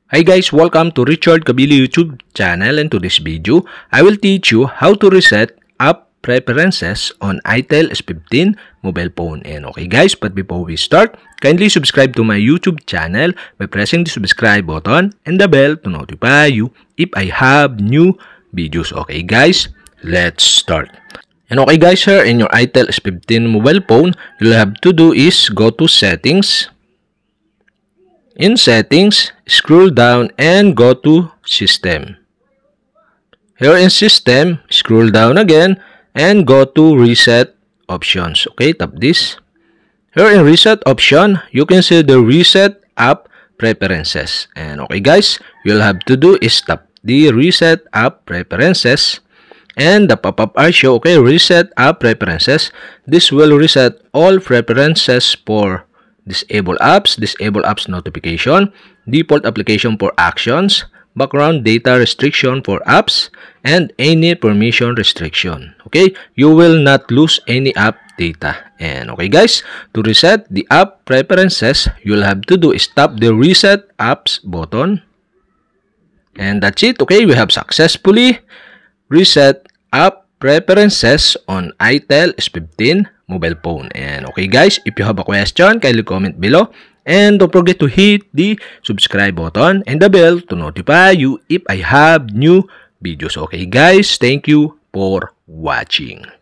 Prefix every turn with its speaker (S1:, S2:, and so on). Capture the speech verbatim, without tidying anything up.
S1: Hi guys, welcome to Richard Kabili YouTube channel, and to this video, I will teach you how to reset app preferences on itel S fifteen mobile phone. And okay guys, but before we start, kindly subscribe to my YouTube channel by pressing the subscribe button and the bell to notify you if I have new videos. Okay guys, let's start. And okay guys, here in your itel S fifteen mobile phone, you'll have to do is go to settings. In settings, scroll down and go to system. Here in system, scroll down again and go to reset options. Okay, tap this. Here in reset option, you can see the reset app preferences. And okay guys, you'll have to do is tap the reset app preferences. And the pop-up are show, okay, reset app preferences. This will reset all preferences for disable apps, disable apps notification, default application for actions, background data restriction for apps, and any permission restriction. Okay, you will not lose any app data. And okay guys, to reset the app preferences, you'll have to do is tap the reset apps button. And that's it. Okay, we have successfully reset app preferences on itel S fifteen mobile phone. And okay guys, if you have a question, kindly comment below. And don't forget to hit the subscribe button and the bell to notify you if I have new videos. Okay guys, thank you for watching.